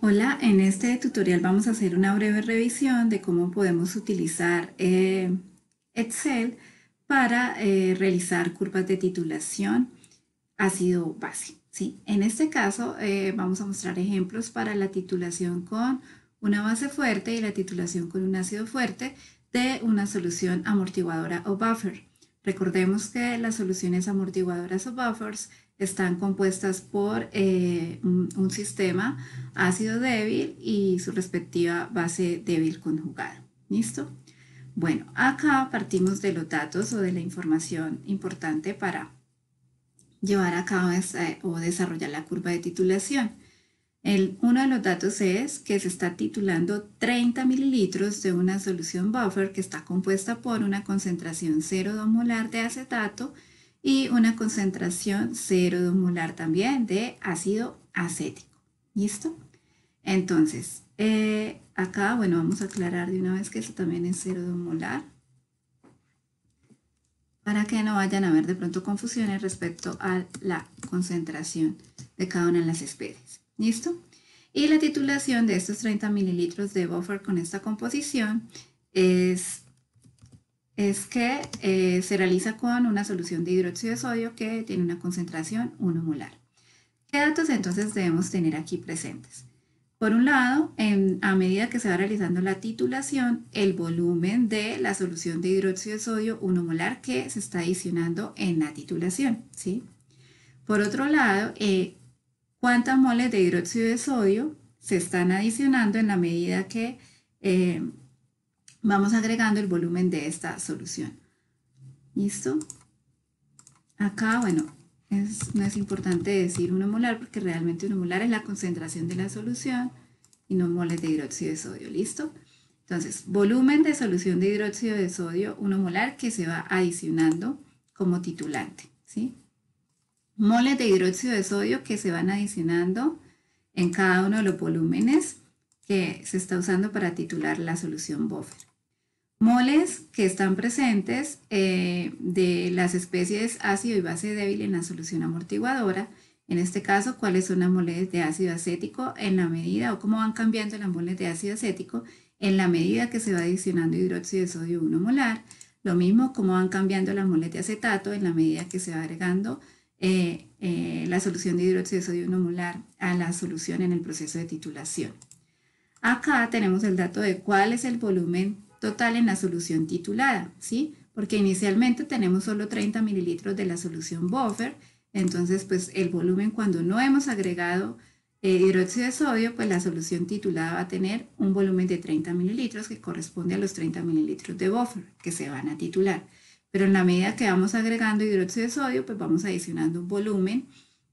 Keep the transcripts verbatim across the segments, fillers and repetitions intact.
Hola, en este tutorial vamos a hacer una breve revisión de cómo podemos utilizar eh, Excel para eh, realizar curvas de titulación ácido-base. ¿Sí? En este caso eh, vamos a mostrar ejemplos para la titulación con una base fuerte y la titulación con un ácido fuerte de una solución amortiguadora o buffer. Recordemos que las soluciones amortiguadoras o buffers están compuestas por eh, un, un sistema ácido débil y su respectiva base débil conjugada. ¿Listo? Bueno, acá partimos de los datos o de la información importante para llevar a cabo esta, o desarrollar la curva de titulación. El, uno de los datos es que se está titulando treinta mililitros de una solución buffer que está compuesta por una concentración cero punto dos molar de acetato y una concentración cero punto dos molar también de ácido acético. ¿Listo? Entonces, eh, acá, bueno, vamos a aclarar de una vez que esto también es cero punto dos molar para que no vayan a haber de pronto confusiones respecto a la concentración de cada una de las especies. ¿Listo? Y la titulación de estos treinta mililitros de buffer con esta composición es, es que eh, se realiza con una solución de hidróxido de sodio que tiene una concentración uno molar. ¿Qué datos entonces debemos tener aquí presentes? Por un lado, en, a medida que se va realizando la titulación, el volumen de la solución de hidróxido de sodio uno molar que se está adicionando en la titulación, ¿sí? Por otro lado, eh, cuántas moles de hidróxido de sodio se están adicionando en la medida que eh, vamos agregando el volumen de esta solución. ¿Listo? Acá, bueno, es, no es importante decir uno molar porque realmente uno molar es la concentración de la solución y no moles de hidróxido de sodio. ¿Listo? Entonces, volumen de solución de hidróxido de sodio uno molar que se va adicionando como titulante, ¿sí? Moles de hidróxido de sodio que se van adicionando en cada uno de los volúmenes que se está usando para titular la solución buffer. Moles que están presentes eh, de las especies ácido y base débil en la solución amortiguadora. En este caso, cuáles son las moles de ácido acético en la medida o cómo van cambiando las moles de ácido acético en la medida que se va adicionando hidróxido de sodio uno molar. Lo mismo cómo van cambiando las moles de acetato en la medida que se va agregando Eh, eh, la solución de hidróxido de sodio uno molar a la solución en el proceso de titulación. Acá tenemos el dato de cuál es el volumen total en la solución titulada, ¿sí? Porque inicialmente tenemos solo treinta mililitros de la solución buffer, entonces pues el volumen cuando no hemos agregado eh, hidróxido de sodio, pues la solución titulada va a tener un volumen de treinta mililitros que corresponde a los treinta mililitros de buffer que se van a titular. Pero en la medida que vamos agregando hidróxido de sodio, pues vamos adicionando un volumen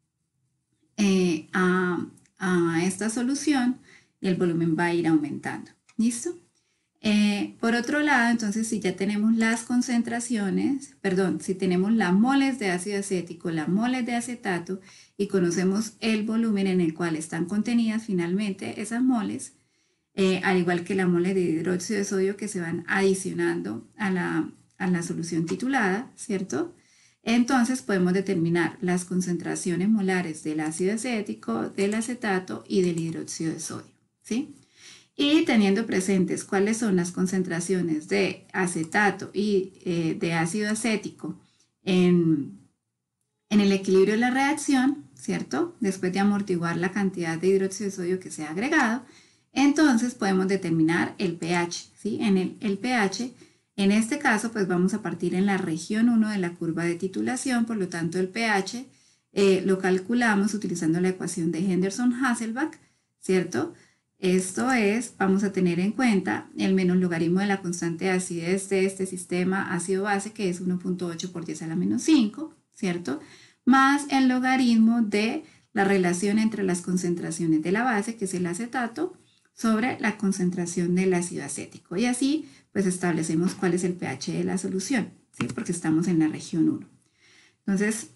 eh, a, a esta solución y el volumen va a ir aumentando. ¿Listo? Eh, por otro lado, entonces, si ya tenemos las concentraciones, perdón, si tenemos las moles de ácido acético, las moles de acetato y conocemos el volumen en el cual están contenidas finalmente esas moles, eh, al igual que las moles de hidróxido de sodio que se van adicionando a la a la solución titulada, ¿cierto? Entonces podemos determinar las concentraciones molares del ácido acético, del acetato y del hidróxido de sodio, ¿sí? Y teniendo presentes cuáles son las concentraciones de acetato y eh, de ácido acético en, en el equilibrio de la reacción, ¿cierto? Después de amortiguar la cantidad de hidróxido de sodio que se ha agregado, entonces podemos determinar el pH, ¿sí? En el, el pH. En este caso, pues vamos a partir en la región uno de la curva de titulación, por lo tanto el pH eh, lo calculamos utilizando la ecuación de Henderson-Hasselbalch, ¿cierto? Esto es, vamos a tener en cuenta el menos logaritmo de la constante de acidez de este sistema ácido-base, que es uno punto ocho por diez a la menos cinco, ¿cierto? Más el logaritmo de la relación entre las concentraciones de la base, que es el acetato, sobre la concentración del ácido acético. Y así pues establecemos cuál es el pH de la solución, ¿sí? Porque estamos en la región uno. Entonces,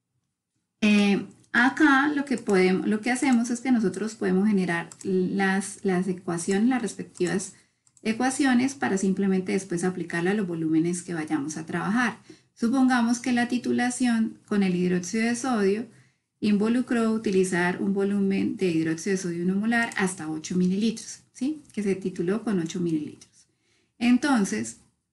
eh, acá lo que, podemos, lo que hacemos es que nosotros podemos generar las, las ecuaciones, las respectivas ecuaciones para simplemente después aplicarla a los volúmenes que vayamos a trabajar. Supongamos que la titulación con el hidróxido de sodio involucró utilizar un volumen de hidróxido de sodio uno molar hasta ocho mililitros, ¿sí? Que se tituló con ocho mililitros. Entonces,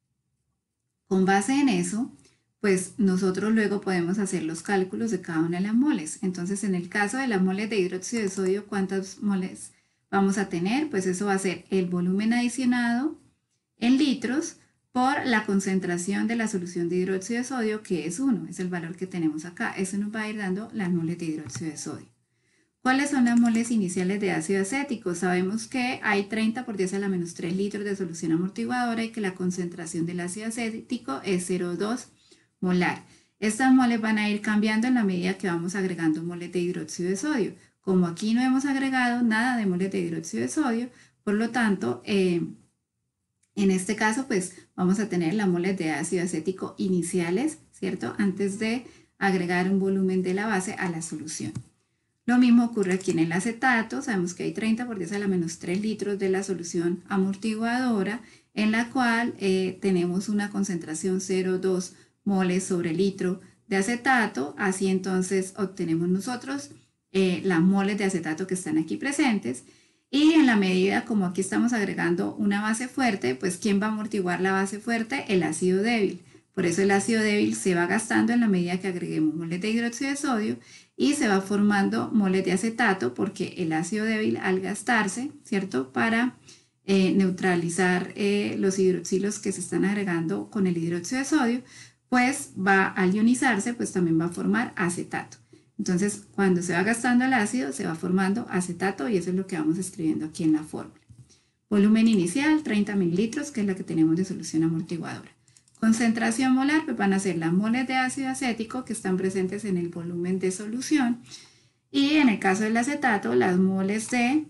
con base en eso, pues nosotros luego podemos hacer los cálculos de cada una de las moles. Entonces, en el caso de las moles de hidróxido de sodio, ¿cuántas moles vamos a tener? Pues eso va a ser el volumen adicionado en litros por la concentración de la solución de hidróxido de sodio, que es uno, es el valor que tenemos acá. Eso nos va a ir dando las moles de hidróxido de sodio. ¿Cuáles son las moles iniciales de ácido acético? Sabemos que hay treinta por diez a la menos tres litros de solución amortiguadora y que la concentración del ácido acético es cero punto dos molar. Estas moles van a ir cambiando en la medida que vamos agregando moles de hidróxido de sodio. Como aquí no hemos agregado nada de moles de hidróxido de sodio, por lo tanto, eh, en este caso, pues vamos a tener las moles de ácido acético iniciales, ¿cierto? Antes de agregar un volumen de la base a la solución. Lo mismo ocurre aquí en el acetato. Sabemos que hay treinta por diez a la menos tres litros de la solución amortiguadora, en la cual eh, tenemos una concentración cero punto dos moles sobre litro de acetato. Así entonces obtenemos nosotros eh, las moles de acetato que están aquí presentes. Y en la medida como aquí estamos agregando una base fuerte, pues ¿quién va a amortiguar la base fuerte? El ácido débil. Por eso el ácido débil se va gastando en la medida que agreguemos moles de hidróxido de sodio y se va formando moles de acetato, porque el ácido débil, al gastarse, ¿cierto? Para eh, neutralizar eh, los hidroxilos que se están agregando con el hidróxido de sodio, pues va al ionizarse, pues también va a formar acetato. Entonces, cuando se va gastando el ácido, se va formando acetato y eso es lo que vamos escribiendo aquí en la fórmula. Volumen inicial, treinta mililitros, que es la que tenemos de solución amortiguadora. Concentración molar, pues van a ser las moles de ácido acético que están presentes en el volumen de solución. Y en el caso del acetato, las moles de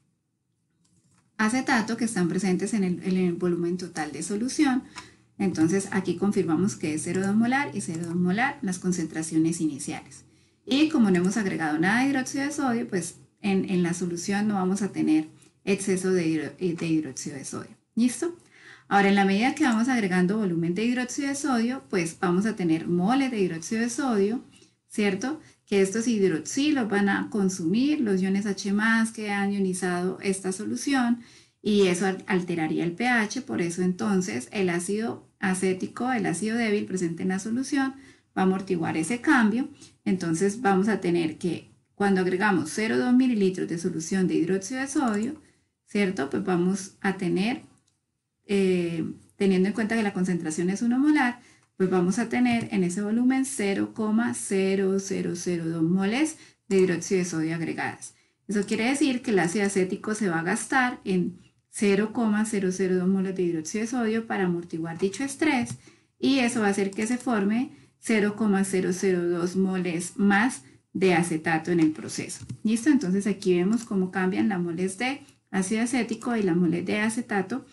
acetato que están presentes en el, en el volumen total de solución. Entonces, aquí confirmamos que es cero punto dos molar y cero punto dos molar las concentraciones iniciales. Y como no hemos agregado nada de hidróxido de sodio, pues en, en la solución no vamos a tener exceso de, hidro, de hidróxido de sodio. ¿Listo? Ahora, en la medida que vamos agregando volumen de hidróxido de sodio, pues vamos a tener moles de hidróxido de sodio, ¿cierto? Que estos hidroxilos van a consumir los iones H más que han ionizado esta solución y eso alteraría el pH. Por eso entonces el ácido acético, el ácido débil presente en la solución, va a amortiguar ese cambio. Entonces vamos a tener que cuando agregamos cero punto dos mililitros de solución de hidróxido de sodio, ¿cierto? Pues vamos a tener, eh, teniendo en cuenta que la concentración es uno molar, pues vamos a tener en ese volumen cero coma cero cero cero dos moles de hidróxido de sodio agregadas. Eso quiere decir que el ácido acético se va a gastar en cero coma cero cero dos moles de hidróxido de sodio para amortiguar dicho estrés y eso va a hacer que se forme cero coma cero cero dos moles más de acetato en el proceso. ¿Listo? Entonces aquí vemos cómo cambian las moles de ácido acético y las moles de acetato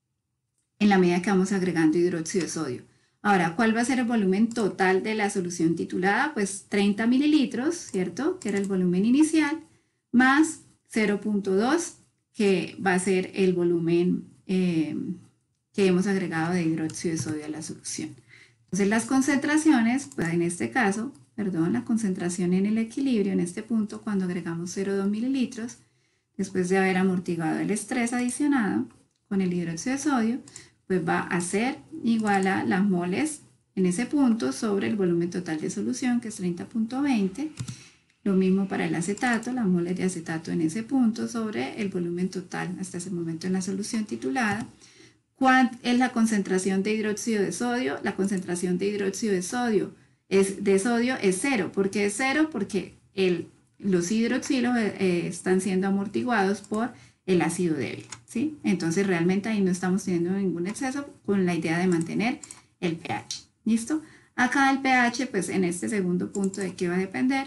en la medida que vamos agregando hidróxido de sodio. Ahora, ¿cuál va a ser el volumen total de la solución titulada? Pues treinta mililitros, ¿cierto? Que era el volumen inicial, más cero punto dos, que va a ser el volumen eh, que hemos agregado de hidróxido de sodio a la solución. Entonces las concentraciones, pues en este caso, perdón, la concentración en el equilibrio en este punto cuando agregamos cero punto dos mililitros, después de haber amortiguado el estrés adicionado con el hidróxido de sodio, pues va a ser igual a las moles en ese punto sobre el volumen total de solución, que es treinta punto veinte. Lo mismo para el acetato, las moles de acetato en ese punto sobre el volumen total hasta ese momento en la solución titulada. ¿Cuál es la concentración de hidróxido de sodio? La concentración de hidróxido de sodio es, de sodio es cero. ¿Por qué es cero? Porque el, los hidroxilos eh, están siendo amortiguados por el ácido débil, ¿sí? Entonces realmente ahí no estamos teniendo ningún exceso con la idea de mantener el pH. ¿Listo? Acá el pH, pues en este segundo punto, ¿de qué va a depender?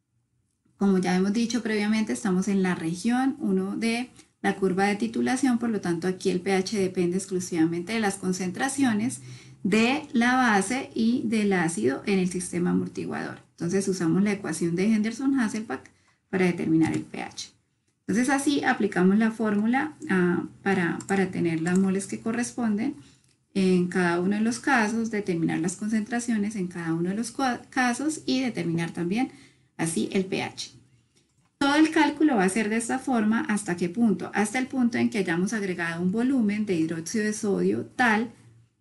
Como ya hemos dicho previamente, estamos en la región uno de la curva de titulación, por lo tanto aquí el pH depende exclusivamente de las concentraciones de la base y del ácido en el sistema amortiguador. Entonces usamos la ecuación de Henderson-Hasselbalch para determinar el pH. Entonces así aplicamos la fórmula uh, para, para tener las moles que corresponden en cada uno de los casos, determinar las concentraciones en cada uno de los casos y determinar también así el pH. Todo el cálculo va a ser de esta forma, ¿hasta qué punto? Hasta el punto en que hayamos agregado un volumen de hidróxido de sodio tal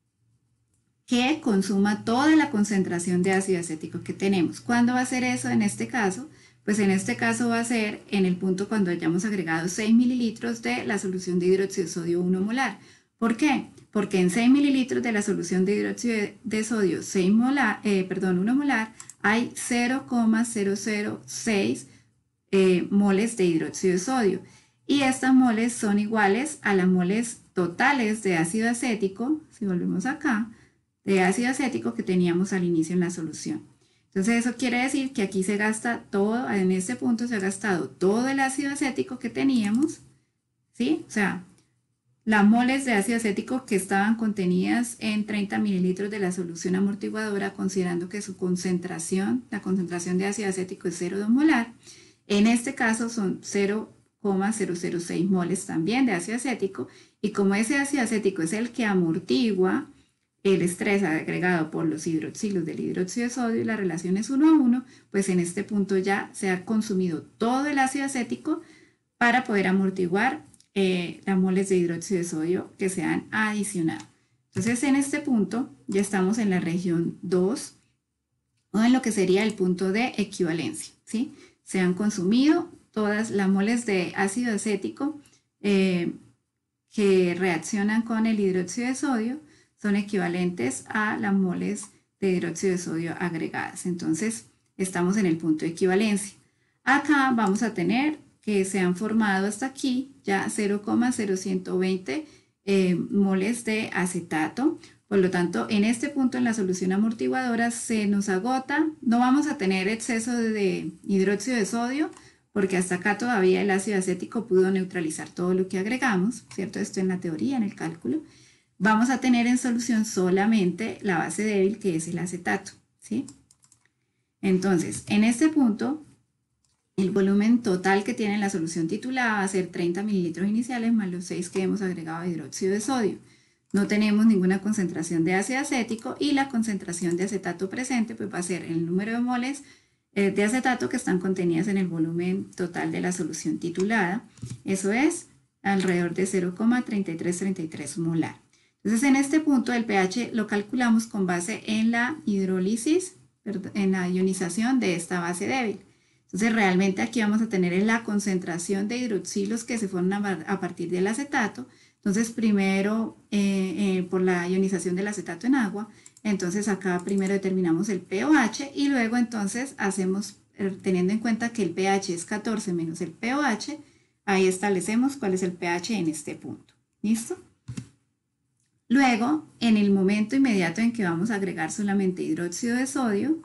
que consuma toda la concentración de ácido acético que tenemos. ¿Cuándo va a ser eso en este caso? Pues en este caso va a ser en el punto cuando hayamos agregado seis mililitros de la solución de hidróxido de sodio uno molar. ¿Por qué? Porque en seis mililitros de la solución de hidróxido de sodio seis molar, eh, perdón, uno molar hay cero coma cero cero seis eh, moles de hidróxido de sodio. Y estas moles son iguales a las moles totales de ácido acético, si volvemos acá, de ácido acético que teníamos al inicio en la solución. Entonces eso quiere decir que aquí se gasta todo, en este punto se ha gastado todo el ácido acético que teníamos, ¿sí? O sea, las moles de ácido acético que estaban contenidas en treinta mililitros de la solución amortiguadora, considerando que su concentración, la concentración de ácido acético es cero coma dos molar, en este caso son cero coma cero cero seis moles también de ácido acético, y como ese ácido acético es el que amortigua el estrés agregado por los hidroxilos del hidróxido de sodio y la relación es uno a uno, pues en este punto ya se ha consumido todo el ácido acético para poder amortiguar eh, las moles de hidróxido de sodio que se han adicionado. Entonces en este punto ya estamos en la región dos o en lo que sería el punto de equivalencia, ¿sí? Se han consumido todas las moles de ácido acético eh, que reaccionan con el hidróxido de sodio, son equivalentes a las moles de hidróxido de sodio agregadas. Entonces, estamos en el punto de equivalencia. Acá vamos a tener que se han formado hasta aquí ya cero coma cero uno dos cero eh, moles de acetato. Por lo tanto, en este punto en la solución amortiguadora se nos agota. No vamos a tener exceso de hidróxido de sodio porque hasta acá todavía el ácido acético pudo neutralizar todo lo que agregamos, ¿cierto? Esto en la teoría, en el cálculo. Vamos a tener en solución solamente la base débil, que es el acetato, ¿sí? Entonces, en este punto, el volumen total que tiene la solución titulada va a ser treinta mililitros iniciales más los seis que hemos agregado de hidróxido de sodio. No tenemos ninguna concentración de ácido acético y la concentración de acetato presente pues va a ser el número de moles eh, de acetato que están contenidas en el volumen total de la solución titulada. Eso es alrededor de cero coma treinta y tres treinta y tres molar. Entonces, en este punto el pH lo calculamos con base en la hidrólisis, en la ionización de esta base débil. Entonces, realmente aquí vamos a tener la concentración de hidroxilos que se forman a partir del acetato. Entonces, primero, eh, eh, por la ionización del acetato en agua, entonces acá primero determinamos el pOH y luego entonces hacemos, teniendo en cuenta que el pH es catorce menos el pOH, ahí establecemos cuál es el pH en este punto. ¿Listo? Luego, en el momento inmediato en que vamos a agregar solamente hidróxido de sodio,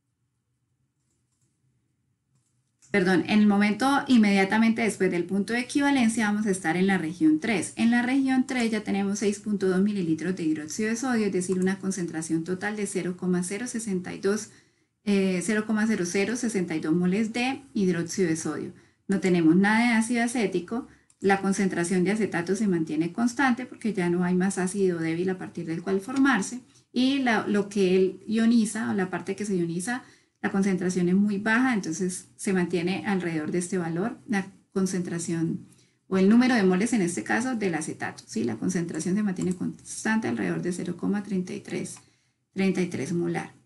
perdón, en el momento inmediatamente después del punto de equivalencia vamos a estar en la región tres. En la región tres ya tenemos seis punto dos mililitros de hidróxido de sodio, es decir, una concentración total de cero coma cero sesenta y dos, eh, cero coma cero cero sesenta y dos moles de hidróxido de sodio. No tenemos nada de ácido acético. La concentración de acetato se mantiene constante porque ya no hay más ácido débil a partir del cual formarse y la, lo que él ioniza o la parte que se ioniza, la concentración es muy baja, entonces se mantiene alrededor de este valor, la concentración o el número de moles en este caso del acetato, ¿sí? La concentración se mantiene constante alrededor de cero coma treinta y tres molar.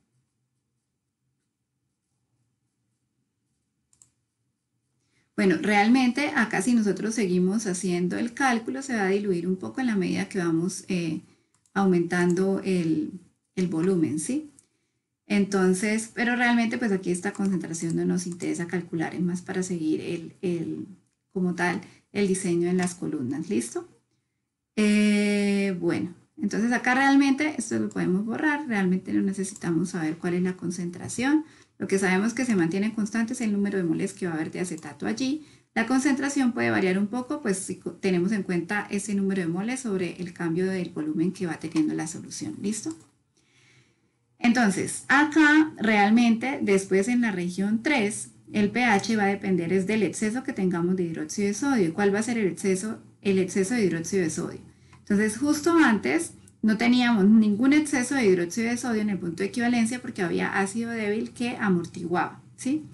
Bueno, realmente acá si nosotros seguimos haciendo el cálculo se va a diluir un poco en la medida que vamos eh, aumentando el, el volumen, ¿sí? Entonces, pero realmente pues aquí esta concentración no nos interesa calcular, es más para seguir el, el, como tal el diseño en las columnas, ¿listo? Eh, bueno, entonces acá realmente esto lo podemos borrar, realmente no necesitamos saber cuál es la concentración. Lo que sabemos que se mantiene constante es el número de moles que va a haber de acetato allí. La concentración puede variar un poco, pues si tenemos en cuenta ese número de moles sobre el cambio del volumen que va teniendo la solución. ¿Listo? Entonces, acá realmente, después en la región tres, el pH va a depender es del exceso que tengamos de hidróxido de sodio. ¿Cuál va a ser el exceso? El exceso de hidróxido de sodio. Entonces, justo antes no teníamos ningún exceso de hidróxido de sodio en el punto de equivalencia porque había ácido débil que amortiguaba, ¿sí?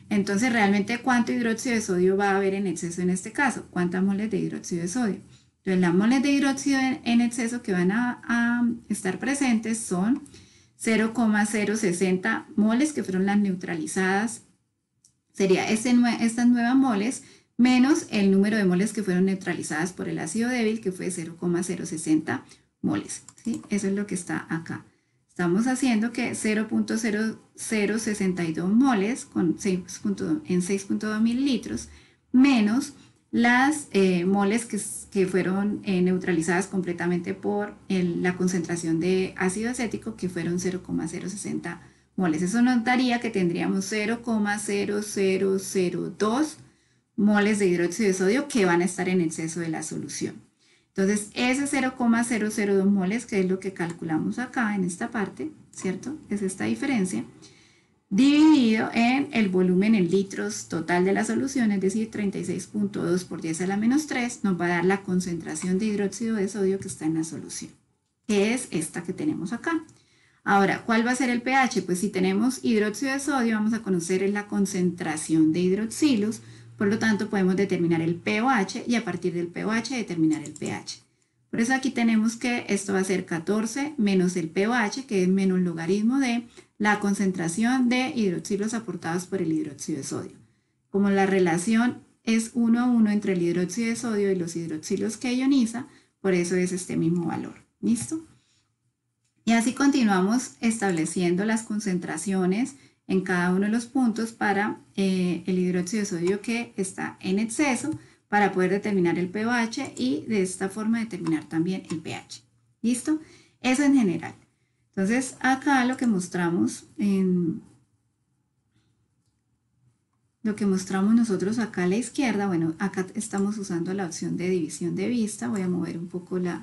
Entonces, realmente, ¿cuánto hidróxido de sodio va a haber en exceso en este caso? ¿Cuántas moles de hidróxido de sodio? Entonces, las moles de hidróxido en exceso que van a, a estar presentes son cero coma cero sesenta moles, que fueron las neutralizadas. Sería este, estas nuevas moles menos el número de moles que fueron neutralizadas por el ácido débil, que fue cero coma cero sesenta moles. ¿Sí? Eso es lo que está acá. Estamos haciendo que cero punto cero cero sesenta y dos moles con seis, en seis punto dos mililitros menos las eh, moles que, que fueron eh, neutralizadas completamente por el, la concentración de ácido acético, que fueron cero coma cero sesenta moles. Eso nos daría que tendríamos cero coma cero cero cero dos moles de hidróxido de sodio que van a estar en exceso de la solución. Entonces, ese cero coma cero cero dos moles, que es lo que calculamos acá en esta parte, ¿cierto? Es esta diferencia, dividido en el volumen en litros total de la solución, es decir, treinta y seis punto dos por diez a la menos tres, nos va a dar la concentración de hidróxido de sodio que está en la solución, que es esta que tenemos acá. Ahora, ¿cuál va a ser el pH? Pues si tenemos hidróxido de sodio, vamos a conocer la concentración de hidroxilos. Por lo tanto, podemos determinar el pOH y a partir del pOH determinar el pH. Por eso aquí tenemos que esto va a ser catorce menos el pOH, que es menos logaritmo de la concentración de hidroxilos aportados por el hidróxido de sodio. Como la relación es uno a uno entre el hidróxido de sodio y los hidroxilos que ioniza, por eso es este mismo valor. ¿Listo? Y así continuamos estableciendo las concentraciones en cada uno de los puntos para eh, el hidróxido de sodio que está en exceso, para poder determinar el pOH y de esta forma determinar también el pH. ¿Listo? Eso en general. Entonces, acá lo que mostramos en lo que mostramos nosotros acá a la izquierda, bueno, acá estamos usando la opción de división de vista. Voy a mover un poco la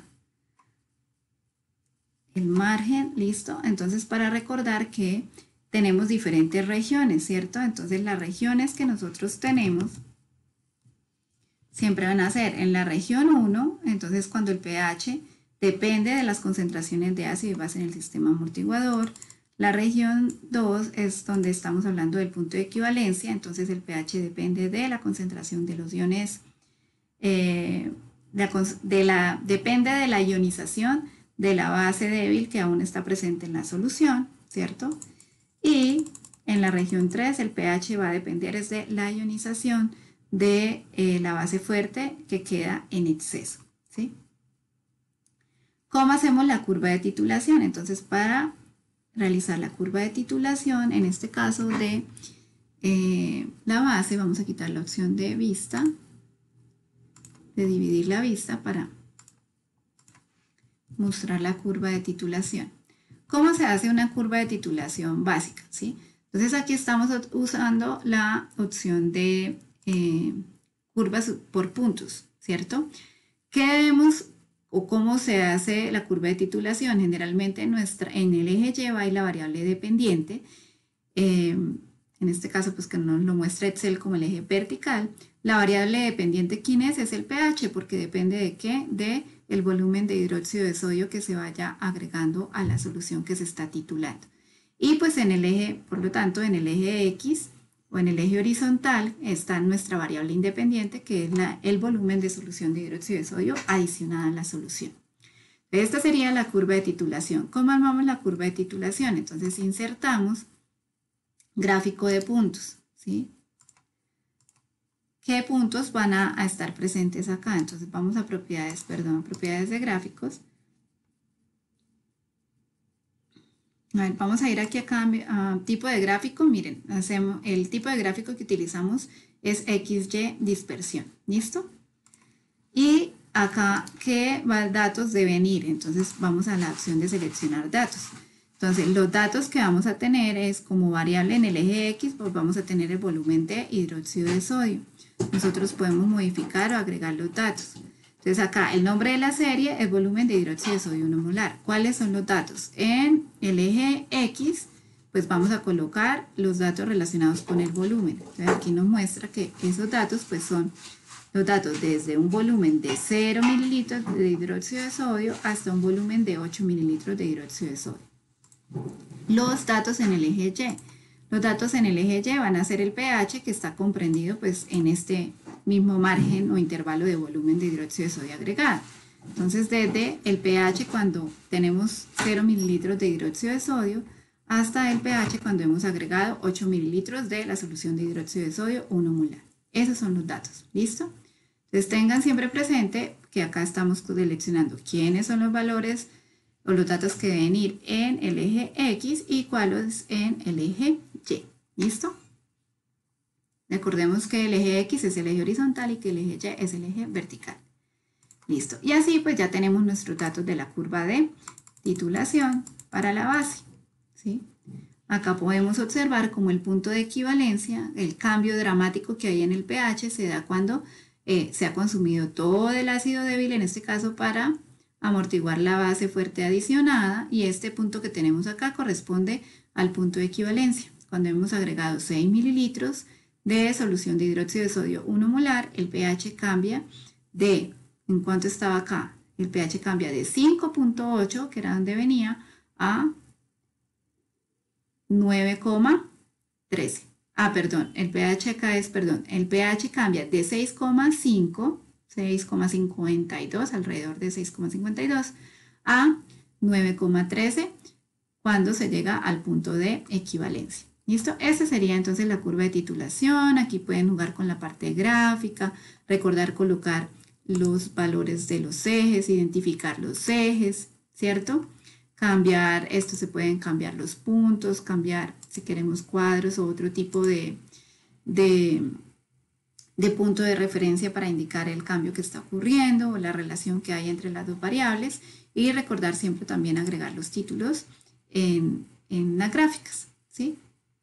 el margen, listo. Entonces, para recordar que tenemos diferentes regiones, ¿cierto? Entonces, las regiones que nosotros tenemos siempre van a ser en la región uno, entonces cuando el pH depende de las concentraciones de ácido y base en el sistema amortiguador. La región dos es donde estamos hablando del punto de equivalencia, entonces el pH depende de la concentración de los iones, eh, de la, de la, depende de la ionización de la base débil que aún está presente en la solución, ¿cierto? Y en la región tres el pH va a depender es de la ionización de eh, la base fuerte que queda en exceso, ¿sí? ¿Cómo hacemos la curva de titulación? Entonces, para realizar la curva de titulación, en este caso de eh, la base, vamos a quitar la opción de vista, de dividir la vista para mostrar la curva de titulación. ¿Cómo se hace una curva de titulación básica? ¿Sí? Entonces aquí estamos usando la opción de eh, curvas por puntos, ¿cierto? ¿Qué debemos o cómo se hace la curva de titulación? Generalmente nuestra, en el eje Y va la variable dependiente, eh, en este caso pues que nos lo muestra Excel como el eje vertical. La variable dependiente, ¿quién es? Es el pH, porque depende de qué, de el volumen de hidróxido de sodio que se vaya agregando a la solución que se está titulando. Y pues en el eje, por lo tanto, en el eje X o en el eje horizontal está nuestra variable independiente, que es la, el volumen de solución de hidróxido de sodio adicionada a la solución. Esta sería la curva de titulación. ¿Cómo armamos la curva de titulación? Entonces insertamos gráfico de puntos, ¿sí? ¿Qué puntos van a, a estar presentes acá? Entonces vamos a propiedades, perdón, propiedades de gráficos. A ver, vamos a ir aquí a, cambio, a tipo de gráfico. Miren, hacemos, el tipo de gráfico que utilizamos es equis ye dispersión. ¿Listo? Y acá, ¿qué datos deben ir? Entonces vamos a la opción de seleccionar datos. Entonces, los datos que vamos a tener es como variable en el eje X, pues vamos a tener el volumen de hidróxido de sodio. Nosotros podemos modificar o agregar los datos. Entonces acá el nombre de la serie es volumen de hidróxido de sodio uno molar. ¿Cuáles son los datos? En el eje X, pues vamos a colocar los datos relacionados con el volumen. Entonces aquí nos muestra que esos datos pues son los datos desde un volumen de cero mililitros de hidróxido de sodio hasta un volumen de ocho mililitros de hidróxido de sodio. Los datos en el eje Y. Los datos en el eje Y van a ser el pH, que está comprendido pues en este mismo margen o intervalo de volumen de hidróxido de sodio agregado. Entonces, desde el pH cuando tenemos cero mililitros de hidróxido de sodio hasta el pH cuando hemos agregado ocho mililitros de la solución de hidróxido de sodio uno molar. Esos son los datos, ¿listo? Entonces, tengan siempre presente que acá estamos seleccionando quiénes son los valores o los datos que deben ir en el eje X y cuáles en el eje Y, ¿listo? Recordemos que el eje X es el eje horizontal y que el eje Y es el eje vertical. Listo. Y así pues ya tenemos nuestros datos de la curva de titulación para la base, ¿sí? Acá podemos observar como el punto de equivalencia, el cambio dramático que hay en el pH se da cuando eh, se ha consumido todo el ácido débil, en este caso para amortiguar la base fuerte adicionada, y este punto que tenemos acá corresponde al punto de equivalencia. Cuando hemos agregado seis mililitros de solución de hidróxido de sodio uno molar, el pH cambia de, ¿en cuánto estaba acá? El pH cambia de cinco punto ocho, que era donde venía, a nueve coma trece. Ah, perdón, el pH acá es, perdón, el pH cambia de seis coma cinco, seis coma cincuenta y dos, alrededor de seis coma cincuenta y dos, a nueve coma trece cuando se llega al punto de equivalencia. ¿Listo? Esa sería entonces la curva de titulación. Aquí pueden jugar con la parte gráfica, recordar colocar los valores de los ejes, identificar los ejes, ¿cierto? Cambiar, esto se pueden cambiar los puntos, cambiar si queremos cuadros o otro tipo de, de, de punto de referencia para indicar el cambio que está ocurriendo o la relación que hay entre las dos variables, y recordar siempre también agregar los títulos en, en las gráficas, ¿sí?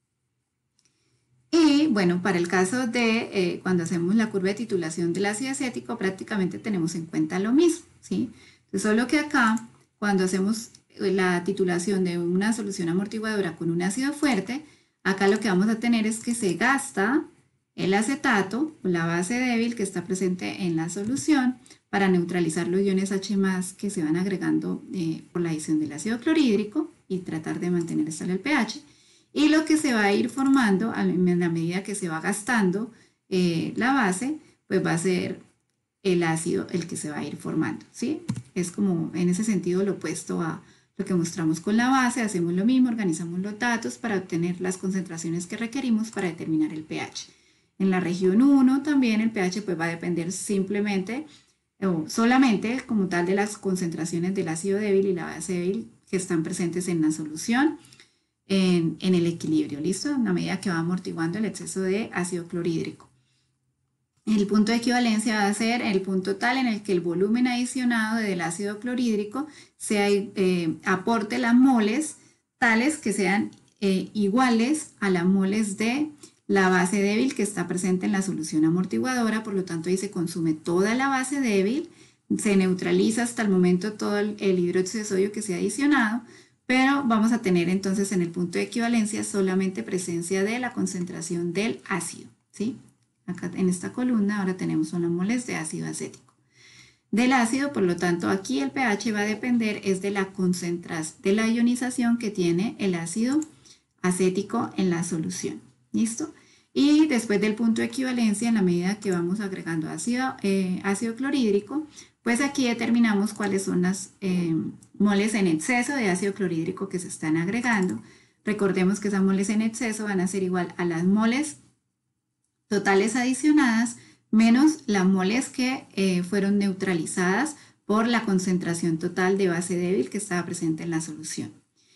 Y bueno, para el caso de eh, cuando hacemos la curva de titulación del ácido acético, prácticamente tenemos en cuenta lo mismo, ¿sí? Entonces, solo que acá, cuando hacemos la titulación de una solución amortiguadora con un ácido fuerte, acá lo que vamos a tener es que se gasta el acetato, la base débil que está presente en la solución, para neutralizar los iones H más que se van agregando eh, por la adición del ácido clorhídrico y tratar de mantener estable el pH. Y lo que se va a ir formando a la medida que se va gastando eh, la base, pues va a ser el ácido el que se va a ir formando, ¿sí? Es como en ese sentido lo opuesto a lo que mostramos con la base. Hacemos lo mismo, organizamos los datos para obtener las concentraciones que requerimos para determinar el pH. En la región uno también el pH pues va a depender simplemente o solamente como tal de las concentraciones del ácido débil y la base débil que están presentes en la solución. En, en el equilibrio, ¿listo? A medida que va amortiguando el exceso de ácido clorhídrico. El punto de equivalencia va a ser el punto tal en el que el volumen adicionado del ácido clorhídrico sea, eh, aporte las moles tales que sean eh, iguales a las moles de la base débil que está presente en la solución amortiguadora. Por lo tanto, ahí se consume toda la base débil, se neutraliza hasta el momento todo el, el hidróxido de sodio que se ha adicionado, pero vamos a tener entonces en el punto de equivalencia solamente presencia de la concentración del ácido, ¿sí? Acá en esta columna ahora tenemos unas moles de ácido acético. Del ácido, por lo tanto, aquí el pH va a depender es de la concentración, de la ionización que tiene el ácido acético en la solución, ¿listo? Y después del punto de equivalencia, en la medida que vamos agregando ácido, eh, ácido clorhídrico, pues aquí determinamos cuáles son las eh, moles en exceso de ácido clorhídrico que se están agregando. Recordemos que esas moles en exceso van a ser igual a las moles totales adicionadas menos las moles que eh, fueron neutralizadas por la concentración total de base débil que estaba presente en la solución.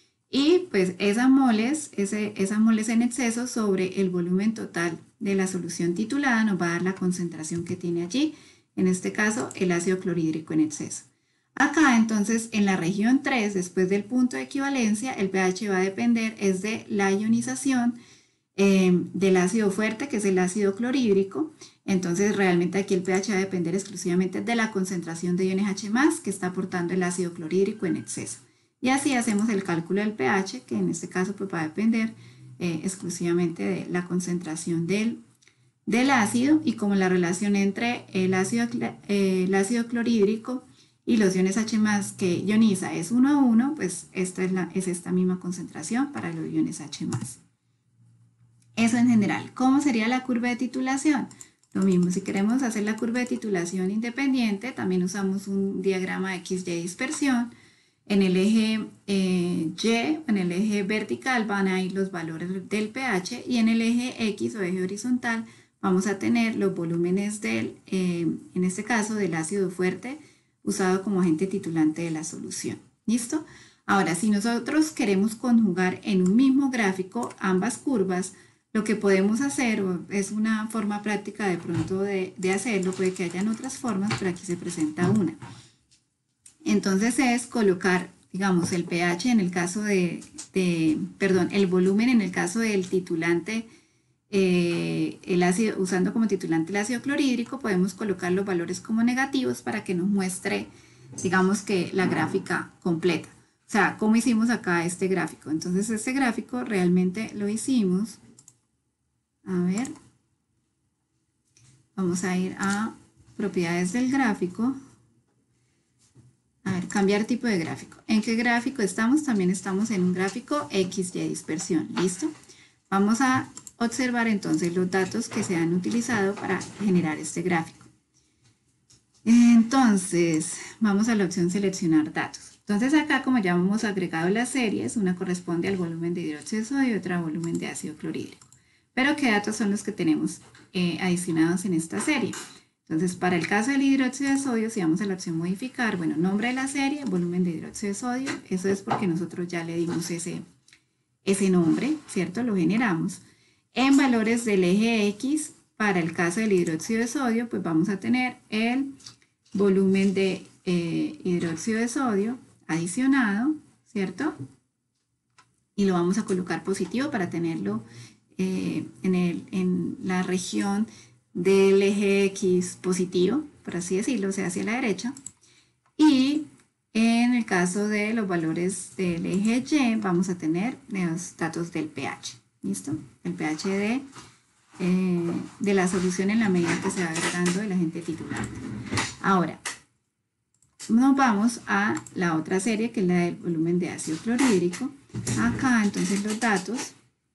Y pues esas moles, ese, esas moles en exceso sobre el volumen total de la solución titulada nos va a dar la concentración que tiene allí, en este caso el ácido clorhídrico en exceso. Acá entonces en la región tres, después del punto de equivalencia, el pH va a depender es de la ionización eh, del ácido fuerte, que es el ácido clorhídrico. Entonces realmente aquí el pH va a depender exclusivamente de la concentración de iones H más que está aportando el ácido clorhídrico en exceso. Y así hacemos el cálculo del pH, que en este caso pues va a depender eh, exclusivamente de la concentración del del ácido, y como la relación entre el ácido, eh, el ácido clorhídrico y los iones H más que ioniza es uno a uno, pues esta es, la, es esta misma concentración para los iones H más. Eso en general. ¿Cómo sería la curva de titulación? Lo mismo, si queremos hacer la curva de titulación independiente, también usamos un diagrama X Y dispersión. En el eje eh, Y, en el eje vertical van a ir los valores del pH y en el eje X o eje horizontal vamos a tener los volúmenes del, eh, en este caso, del ácido fuerte usado como agente titulante de la solución. ¿Listo? Ahora, si nosotros queremos conjugar en un mismo gráfico ambas curvas, lo que podemos hacer es una forma práctica de pronto de, de hacerlo, puede que hayan otras formas, pero aquí se presenta una. Entonces es colocar, digamos, el pH en el caso de, de perdón, el volumen en el caso del titulante, eh, el ácido, usando como titulante el ácido clorhídrico, podemos colocar los valores como negativos para que nos muestre, digamos que la gráfica completa. O sea, ¿cómo hicimos acá este gráfico? Entonces este gráfico realmente lo hicimos, a ver, vamos a ir a propiedades del gráfico. A ver, cambiar tipo de gráfico. ¿En qué gráfico estamos? También estamos en un gráfico X Y dispersión. ¿Listo? Vamos a observar entonces los datos que se han utilizado para generar este gráfico. Entonces, vamos a la opción seleccionar datos. Entonces acá, como ya hemos agregado las series, una corresponde al volumen de hidróxido de sodio y otra al volumen de ácido clorhídrico. Pero ¿qué datos son los que tenemos eh, adicionados en esta serie? Entonces, para el caso del hidróxido de sodio, si vamos a la opción modificar, bueno, nombre de la serie, volumen de hidróxido de sodio, eso es porque nosotros ya le dimos ese, ese nombre, ¿cierto? Lo generamos. En valores del eje X, para el caso del hidróxido de sodio, pues vamos a tener el volumen de eh, hidróxido de sodio adicionado, ¿cierto? Y lo vamos a colocar positivo para tenerlo eh, en, el, en la región del eje X positivo, por así decirlo, o sea, hacia la derecha. Y en el caso de los valores del eje Y, vamos a tener los datos del pH. ¿Listo? El pH de, eh, de la solución en la medida que se va agregando el agente titulante. Ahora, nos vamos a la otra serie, que es la del volumen de ácido clorhídrico. Acá, entonces, los datos,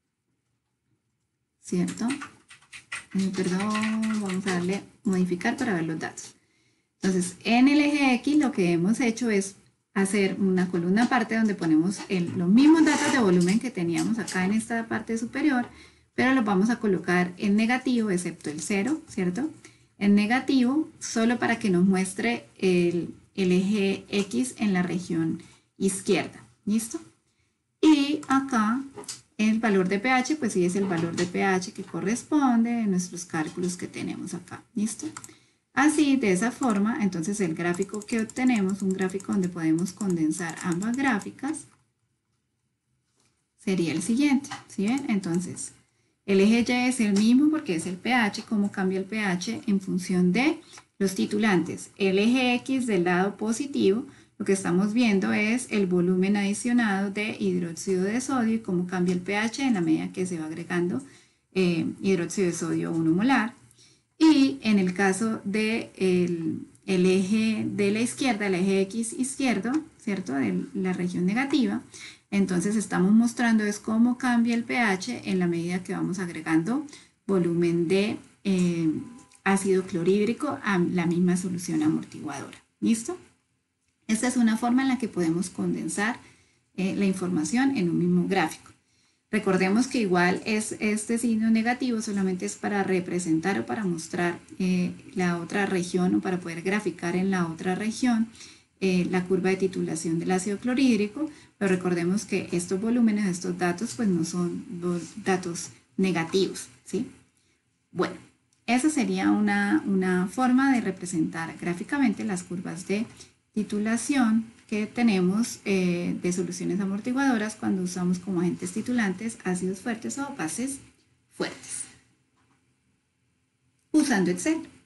¿cierto? Eh, perdón, vamos a darle modificar para ver los datos. Entonces, en el eje X lo que hemos hecho es hacer una columna aparte donde ponemos el, los mismos datos de volumen que teníamos acá en esta parte superior, pero los vamos a colocar en negativo, excepto el cero, ¿cierto? En negativo, solo para que nos muestre el, el eje X en la región izquierda, ¿listo? Y acá el valor de pH, pues sí es el valor de pH que corresponde en nuestros cálculos que tenemos acá, ¿listo? Así, de esa forma, entonces el gráfico que obtenemos, un gráfico donde podemos condensar ambas gráficas, sería el siguiente, ¿sí ven? Entonces, el eje Y es el mismo porque es el pH, cómo cambia el pH en función de los titulantes. El eje X del lado positivo, lo que estamos viendo es el volumen adicionado de hidróxido de sodio y cómo cambia el pH en la medida que se va agregando eh, hidróxido de sodio uno molar. Y en el caso del de el eje de la izquierda, el eje X izquierdo, ¿cierto? De la región negativa, entonces estamos mostrando es cómo cambia el pH en la medida que vamos agregando volumen de eh, ácido clorhídrico a la misma solución amortiguadora. ¿Listo? Esta es una forma en la que podemos condensar eh, la información en un mismo gráfico. Recordemos que igual es este signo negativo solamente es para representar o para mostrar eh, la otra región o para poder graficar en la otra región eh, la curva de titulación del ácido clorhídrico, pero recordemos que estos volúmenes, estos datos, pues no son los datos negativos, ¿sí? Bueno, esa sería una, una forma de representar gráficamente las curvas de titulación que tenemos eh, de soluciones amortiguadoras cuando usamos como agentes titulantes ácidos fuertes o bases fuertes usando Excel.